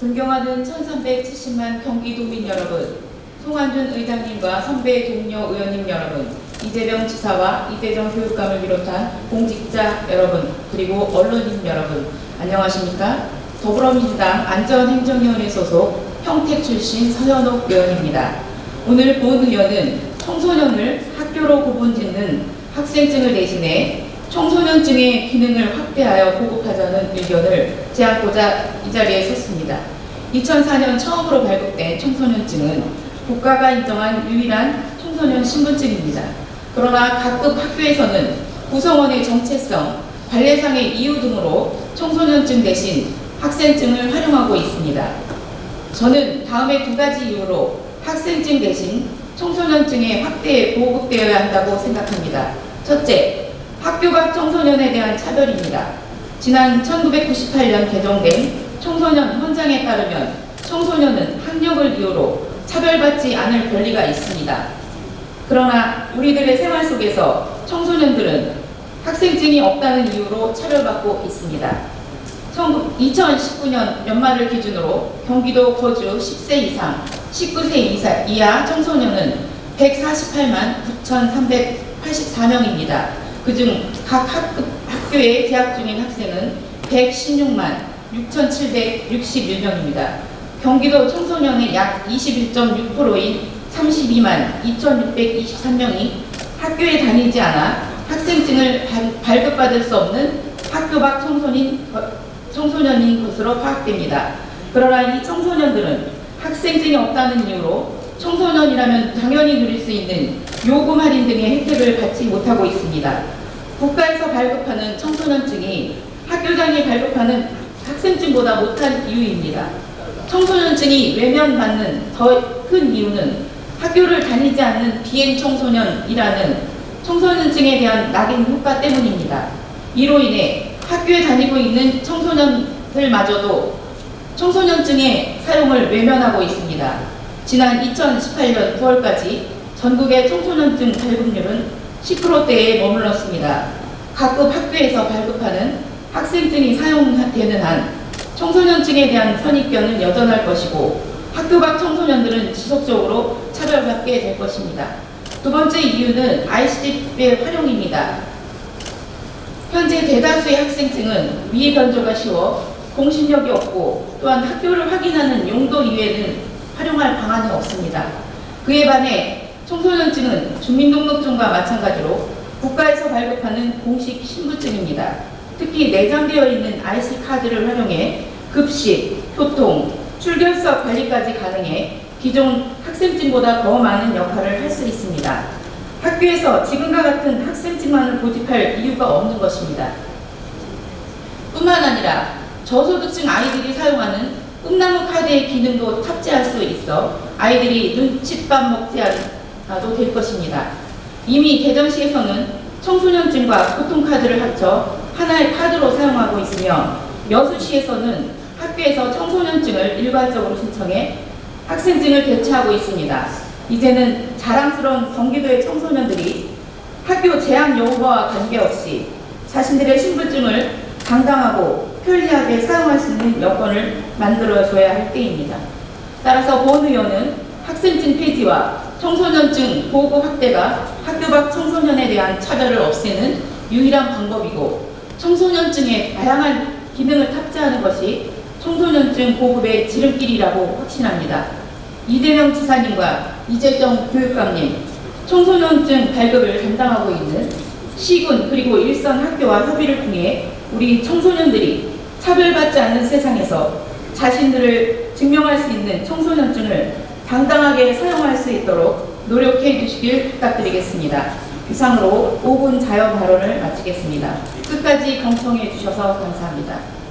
존경하는 1370만 경기도민 여러분, 송환준 의장님과 선배 동료 의원님 여러분, 이재명 지사와 이재정 교육감을 비롯한 공직자 여러분, 그리고 언론인 여러분, 안녕하십니까? 더불어민주당 안전행정위원회 소속 평택 출신 서현옥 의원입니다. 오늘 본 의원은 청소년을 학교로 구분짓는 학생증을 대신해 청소년증의 기능을 확대하여 보급하자는 의견을 제안하고자 이 자리에 섰습니다. 2004년 처음으로 발급된 청소년증은 국가가 인정한 유일한 청소년 신분증입니다. 그러나 각급 학교에서는 구성원의 정체성, 관례상의 이유 등으로 청소년증 대신 학생증을 활용하고 있습니다. 저는 다음에 두 가지 이유로 학생증 대신 청소년증의 확대 보급되어야 한다고 생각합니다. 첫째, 학교 밖 청소년에 대한 차별입니다. 지난 1998년 개정된 청소년 헌장에 따르면 청소년은 학력을 이유로 차별받지 않을 권리가 있습니다. 그러나 우리들의 생활 속에서 청소년들은 학생증이 없다는 이유로 차별받고 있습니다. 2019년 연말을 기준으로 경기도 거주 10세 이상, 19세 이하 청소년은 148만 9,384명입니다. 그중 각 학교에 재학 중인 학생은 116만 6,761명입니다. 경기도 청소년의 약 21.6%인 32만 2,623명이 학교에 다니지 않아 학생증을 발급받을 수 없는 학교 밖 청소년인 것으로 파악됩니다. 그러나 이 청소년들은 학생증이 없다는 이유로 청소년이라면 당연히 누릴 수 있는 요금 할인 등의 혜택을 받지 못하고 있습니다. 국가에서 발급하는 청소년증이 학교장이 발급하는 학생증보다 못한 이유입니다. 청소년증이 외면받는 더 큰 이유는 학교를 다니지 않는 비행 청소년이라는 청소년증에 대한 낙인 효과 때문입니다. 이로 인해 학교에 다니고 있는 청소년들마저도 청소년증의 사용을 외면하고 있습니다. 지난 2018년 9월까지 전국의 청소년증 발급률은 10%대에 머물렀습니다. 각급 학교에서 발급하는 학생증이 사용되는 한 청소년증에 대한 선입견은 여전할 것이고 학교 밖 청소년들은 지속적으로 차별받게 될 것입니다. 두 번째 이유는 ICT의 활용입니다. 현재 대다수의 학생증은 위의 변조가 쉬워 공신력이 없고 또한 학교를 확인하는 용도 이외에는 활용할 방안이 없습니다. 그에 반해 청소년증은 주민등록증과 마찬가지로 국가에서 발급하는 공식 신분증입니다. 특히 내장되어 있는 IC카드를 활용해 급식, 교통, 출결석 관리까지 가능해 기존 학생증보다 더 많은 역할을 할 수 있습니다. 학교에서 지금과 같은 학생증만을 고집할 이유가 없는 것입니다. 뿐만 아니라 저소득층 아이들이 사용하는 꿈나무 카드의 기능도 탑재할 수 있어 아이들이 눈칫밥 먹지 않아도 될 것입니다. 이미 대전시에서는 청소년증과 교통카드를 합쳐 하나의 카드로 사용하고 있으며 여수시에서는 학교에서 청소년증을 일괄적으로 신청해 학생증을 개최하고 있습니다. 이제는 자랑스러운 경기도의 청소년들이 학교 재학 여부와 관계없이 자신들의 신분증을 당당하고 편리하게 사용할 수 있는 여건을 만들어줘야 할 때입니다. 따라서 본 의원은 학생증 폐지와 청소년증 보급 확대가 학교 밖 청소년에 대한 차별을 없애는 유일한 방법이고 청소년증에 다양한 기능을 탑재하는 것이 청소년증 보급의 지름길이라고 확신합니다. 이재명 지사님과 이재정 교육감님, 청소년증 발급을 담당하고 있는 시군 그리고 일선 학교와 협의를 통해 우리 청소년들이 차별받지 않는 세상에서 자신들을 증명할 수 있는 청소년증을 당당하게 사용할 수 있도록 노력해 주시길 부탁드리겠습니다. 이상으로 5분 자유 발언을 마치겠습니다. 끝까지 경청해 주셔서 감사합니다.